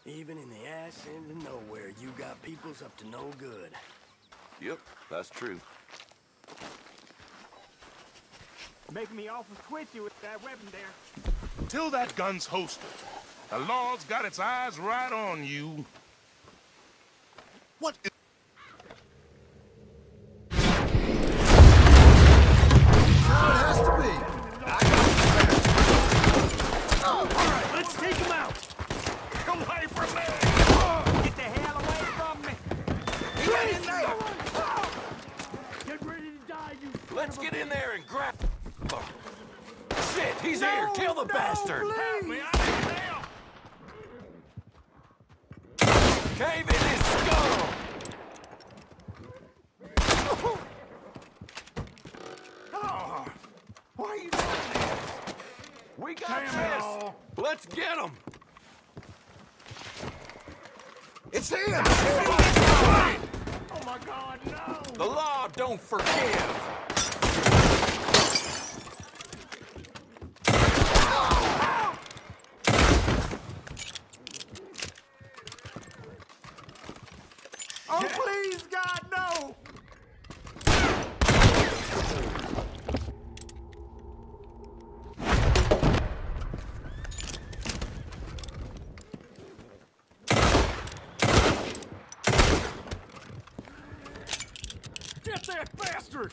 Even in the ass end of nowhere, you got peoples up to no good. Yep, that's true. Making me awful twitchy with that weapon there. Till that gun's holstered, the law's got its eyes right on you. What is... Let's take him out! Away from me! Get the hell away from me! Get in there! Get ready to die, you Let's get in there and grab... Oh. Shit, he's here! Kill the bastard! Help me, I need help! Cave in his skull! Oh, why are you doing this? We got this! Let's get him! It's him! Oh my God, no! The law don't forgive! Oh, please, God, no! Get that bastard!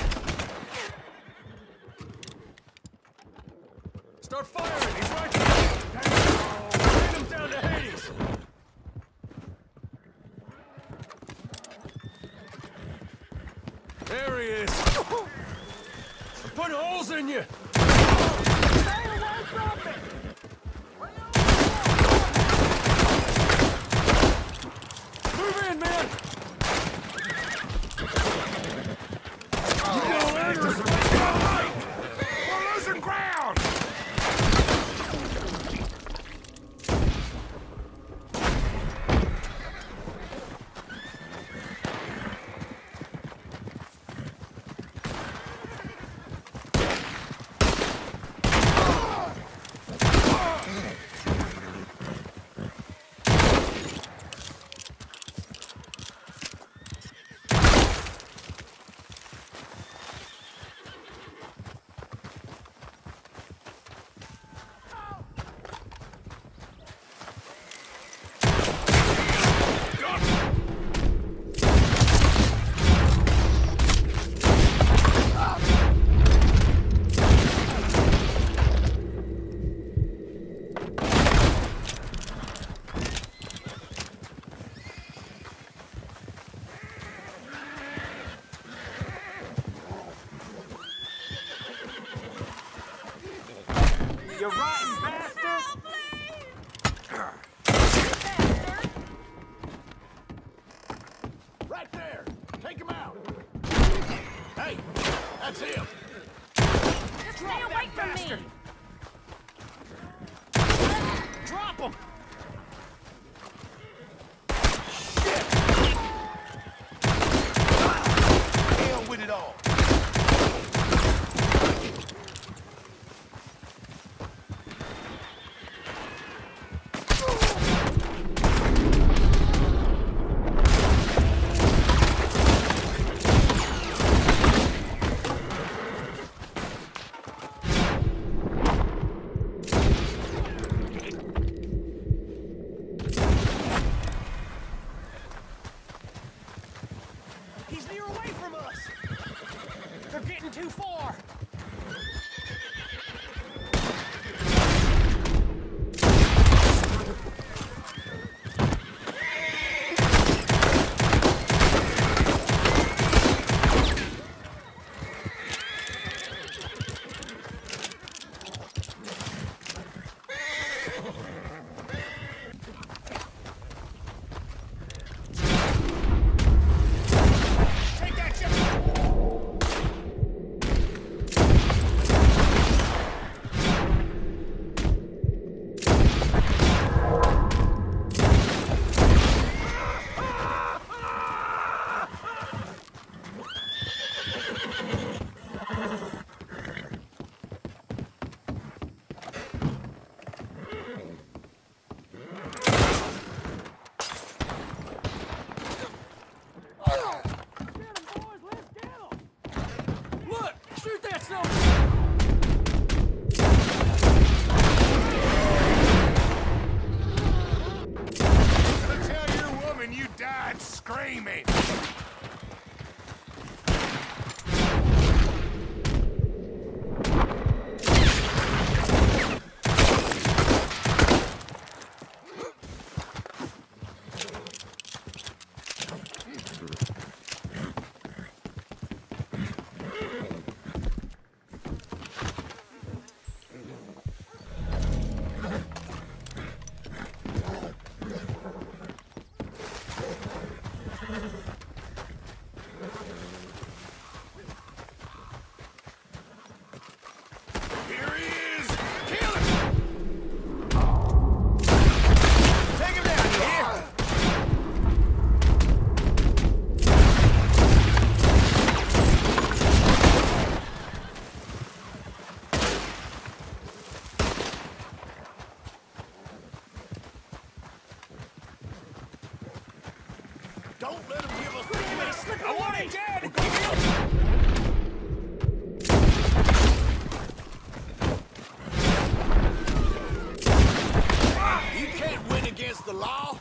Start firing! He's right there! Send him down to Hades! There he is! I'm putting holes in you! Stay away from me! Move in, man! We're losing ground! You rotten bastard! Right there! Take him out! Hey! That's him! Just stay away from me! Drop him! Hell with it all. Don't let him give us the I want it dead! You can't win against the law.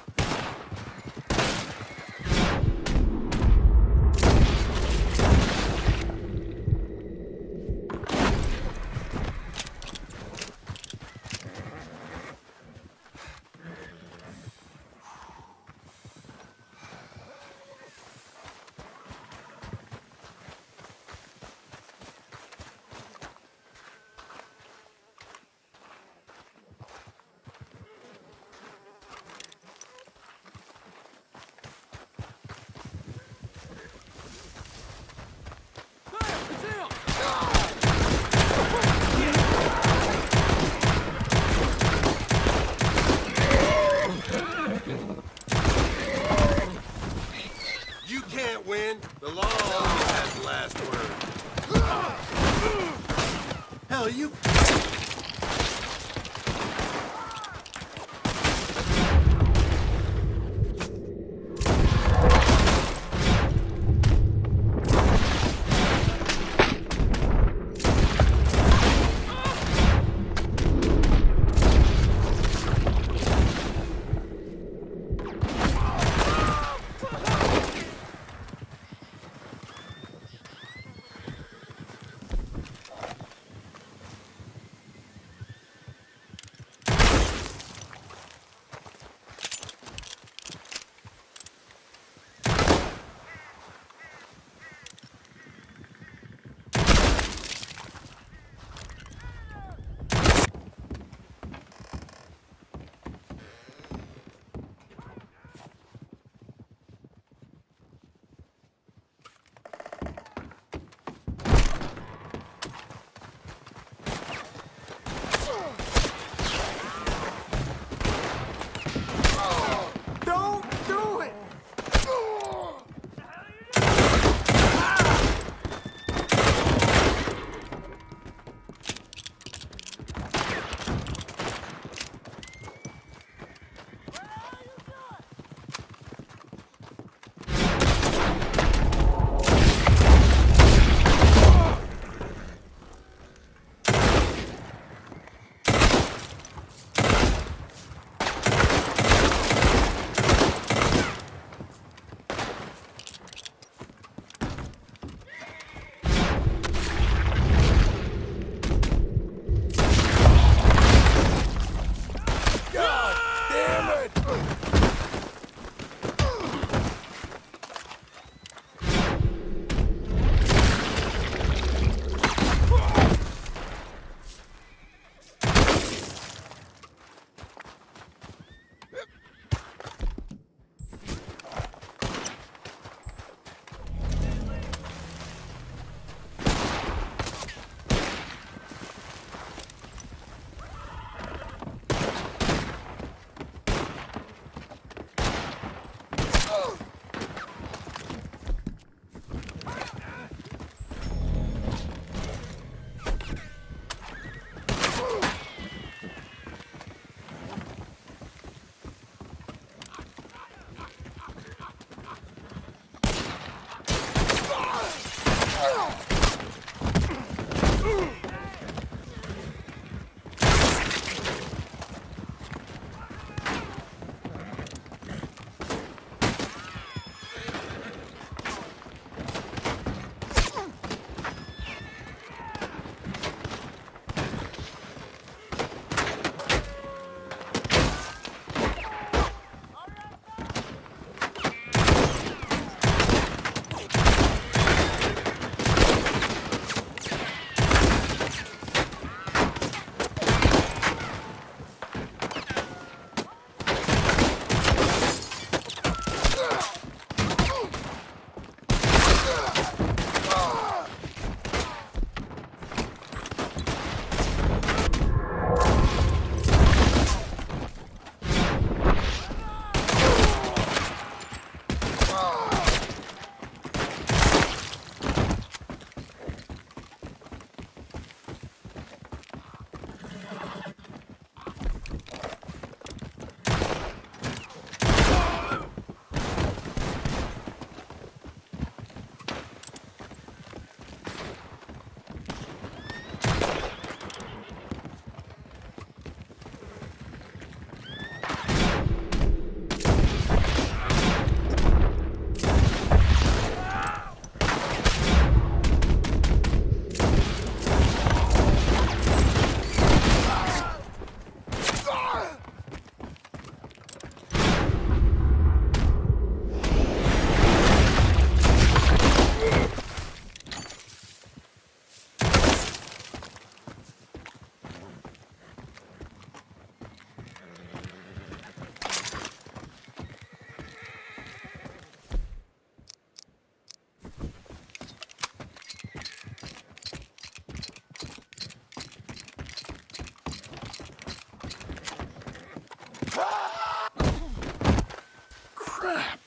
Crap.